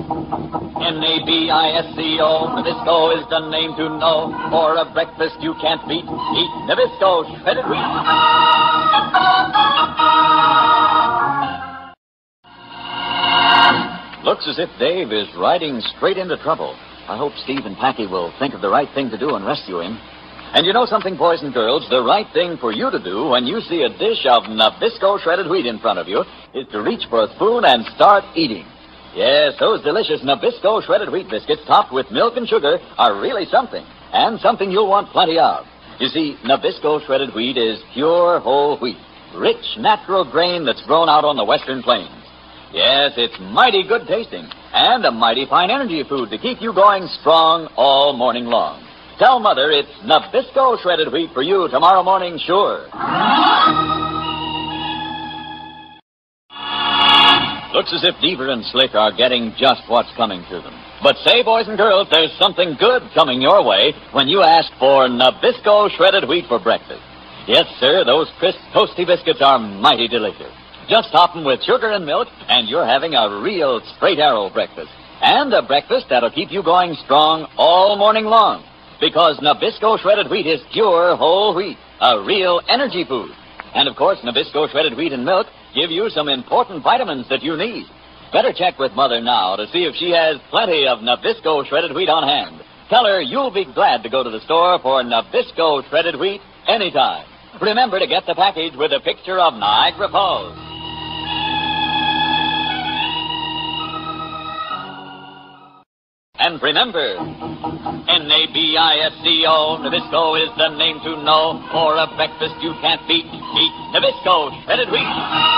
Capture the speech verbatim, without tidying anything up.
N A B I S C O, Nabisco is the name to know. For a breakfast you can't beat, eat Nabisco shredded wheat. Looks as if Dave is riding straight into trouble. I hope Steve and Packy will think of the right thing to do and rescue him. And you know something, boys and girls? The right thing for you to do when you see a dish of Nabisco shredded wheat in front of you is to reach for a spoon and start eating. Yes, those delicious Nabisco shredded wheat biscuits topped with milk and sugar are really something, and something you'll want plenty of. You see, Nabisco shredded wheat is pure whole wheat, rich natural grain that's grown out on the western plains. Yes, it's mighty good tasting, and a mighty fine energy food to keep you going strong all morning long. Tell Mother it's Nabisco shredded wheat for you tomorrow morning, sure. Looks as if Deaver and Slick are getting just what's coming to them. But say, boys and girls, there's something good coming your way when you ask for Nabisco shredded wheat for breakfast. Yes, sir, those crisp, toasty biscuits are mighty delicious. Just top them with sugar and milk, and you're having a real straight arrow breakfast. And a breakfast that'll keep you going strong all morning long. Because Nabisco shredded wheat is pure whole wheat, a real energy food. And, of course, Nabisco shredded wheat and milk give you some important vitamins that you need. Better check with Mother now to see if she has plenty of Nabisco shredded wheat on hand. Tell her you'll be glad to go to the store for Nabisco shredded wheat anytime. Remember to get the package with a picture of Niagara Falls. And remember, N A B I S C O, Nabisco is the name to know. For a breakfast you can't beat, eat Nabisco shredded wheat.